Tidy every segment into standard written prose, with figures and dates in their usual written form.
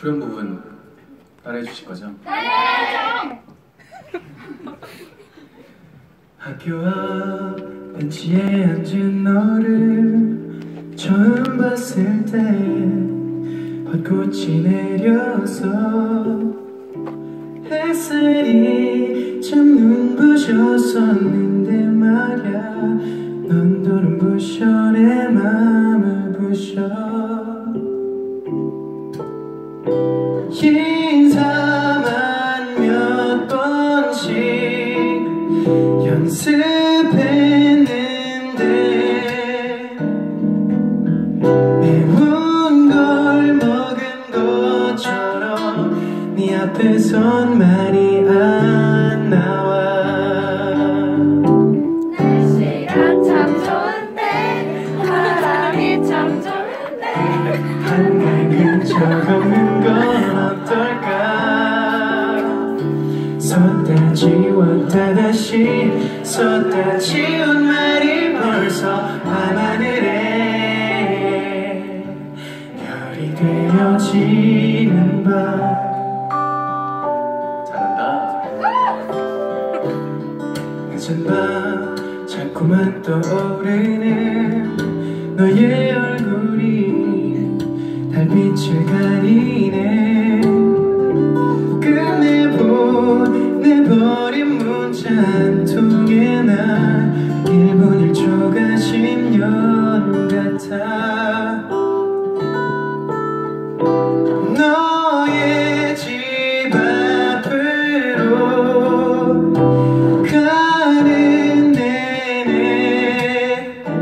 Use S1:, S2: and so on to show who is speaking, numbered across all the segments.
S1: 그런 부분 따라해 주실 거죠?
S2: 네!
S1: 학교 앞 벤치에 앉은 너를 처음 봤을 때 벚꽃이 내려서 햇살이 참 눈부셨었는데 말야 넌 또 눈부셔 내 맘을 부셔 인사만 몇 번씩 연습했는데 매운 걸 먹은 것처럼 네 앞에선 말이 안 나와.
S2: 날씨가 참 좋은데 바람이 참 좋은데
S1: 한강은 적 없는 건 어떨까. 썼다 지웠다 다시 썼다 지운 말이 벌써 밤하늘에 별이 되어지는 밤. 잘한다. 늦은 밤 자꾸만 떠오르는 너의 얼굴이 달빛을 가리네. 끝내보내버린 문자 한 통에 나 1분 1초가 10년 같아. 너의 집 앞으로 가는 내내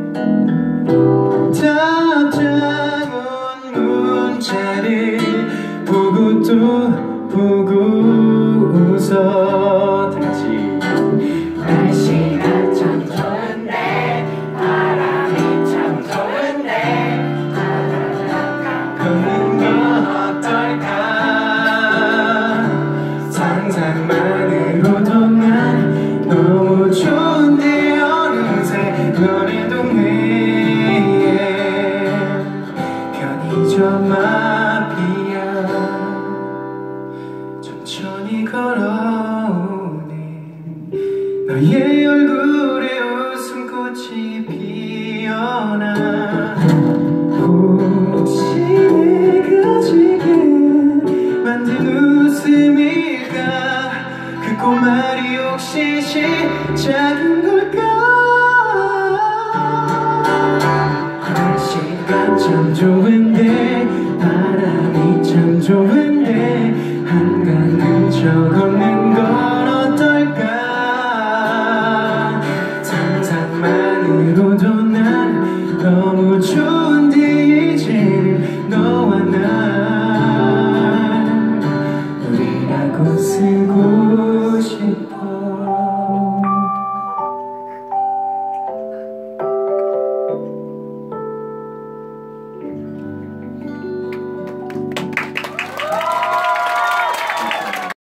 S1: 답장 온 문자를 보고 또 보고 웃어. 다같이 날씨가 참 좋은데 바람이 참 좋은데 걷는 건 어떨까. 상상만으로도 난 너무 좋은데 어느새 너네 동네에 편의점 앞이야. 천천히 걸어오네. 너의 얼굴에 웃음꽃이 피어나. 혹시 내가 지금 만든 웃음일까. 그 꽃말이 혹시 시작인 걸까. 날씨가 참 좋은